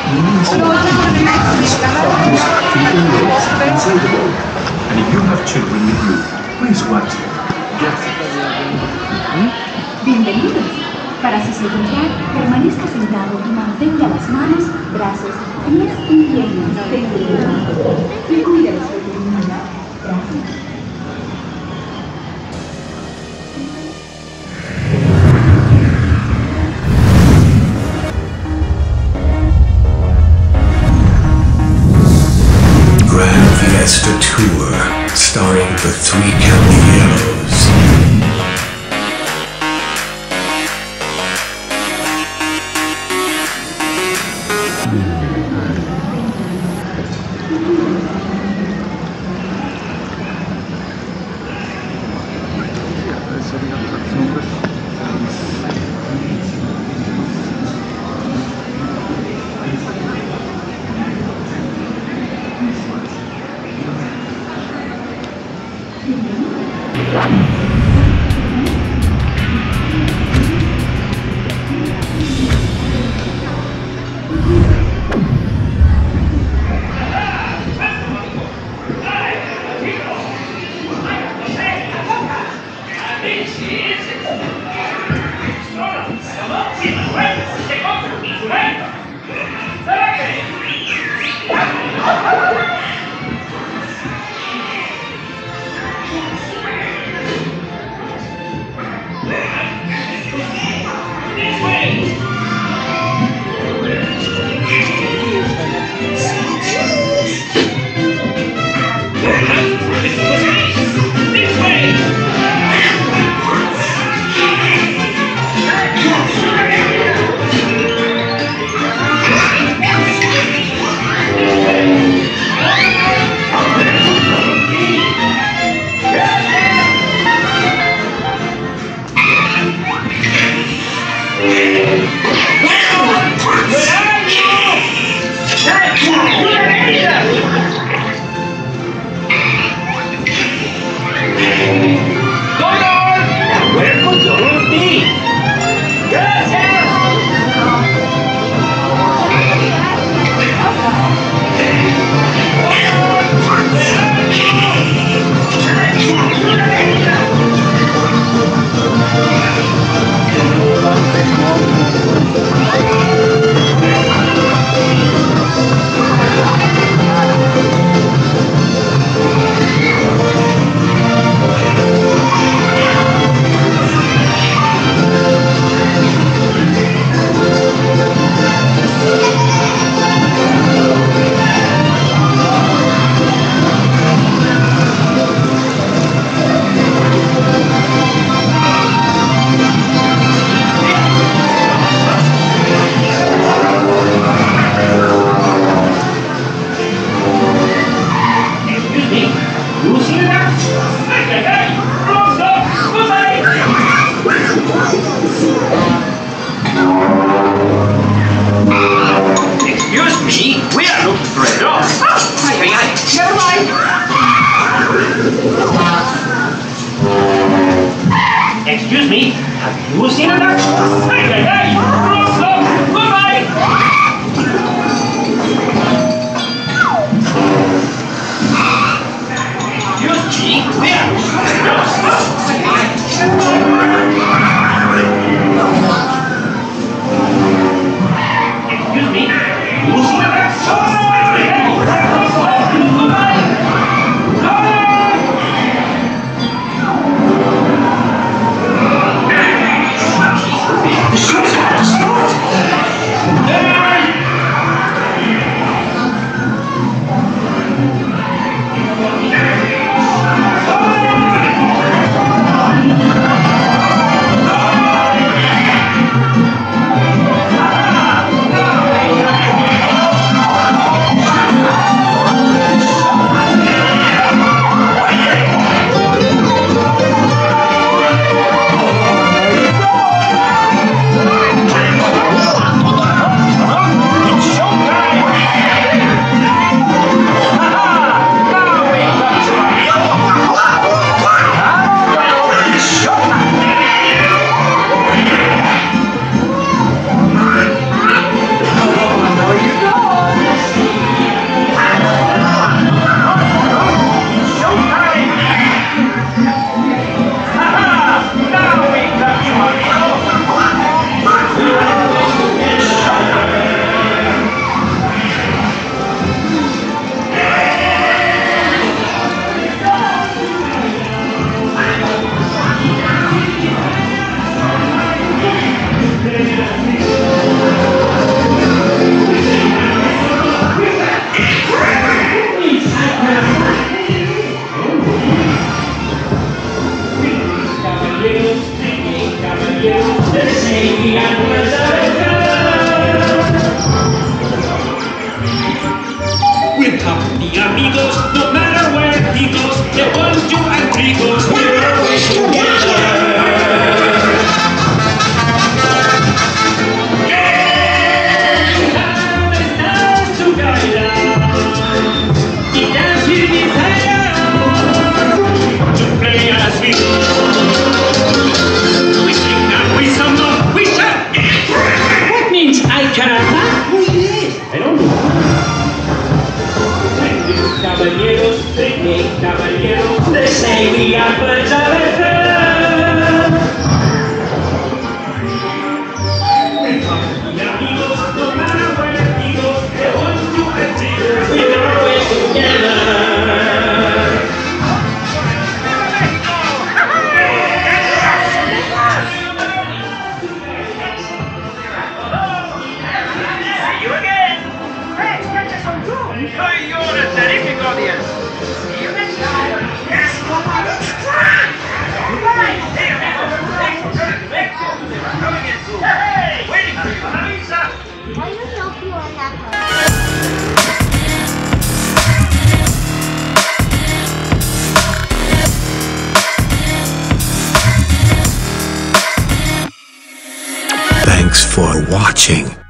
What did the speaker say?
Release all hijinks, buttons, feet and legs inside the boat. And if you have children with you, please watch them. Bienvenidos. Para su seguridad, permanezca sentado y mantenga las manos, brazos, pies y piernas tendidas. Y cuide de su economía. Gracias. Gran Fiesta Tour, starring the three Caballeros. charanga? Muy bien, pero no. Caballeros, they say we are birds of a feather. Amigos, no matter where he goes, they want to adhere. We're always together. See you again. Hey, catch us on tour. You're a terrific audience. See you next time. Yes, right. Hey, Mexico. Coming in soon. Hey, waiting for you. Lisa. Why you help you on that one? Thanks for watching.